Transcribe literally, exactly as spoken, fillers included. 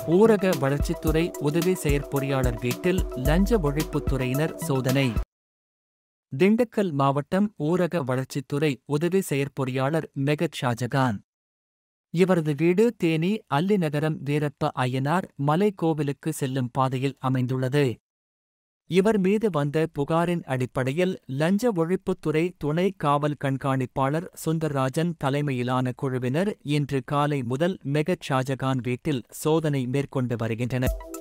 ஊரக வளர்ச்சித்துறை உதவி செயற்பொறியாளர் வீட்டில் லஞ்ச ஒழிப்புத்துறையினர் சோதனை. திண்டுக்கல் மாவட்டம் ஊரக வளர்ச்சித்துறை உதவி செயற்பொறியாளர் மெகத் ஷாஜகான். இவரது வீடு தேனி அல்லிநகரம் வீரப்ப அய்யனார் மலை கோவிலுக்கு செல்லும் பாதையில் அமைந்துள்ளது. இவர் மீது வந்த புகாரின் அடிப்படையில் லஞ்ச ஒழிப்புத்துறை துணை காவல் கண்காணிப்பாளர் சுந்தர்ராஜன் தலைமையிலான குழுவினர் இன்று காலை முதல் மெகத் ஷாஜகான் வீட்டில் சோதனை மேற்கொண்டு வருகின்றனர்.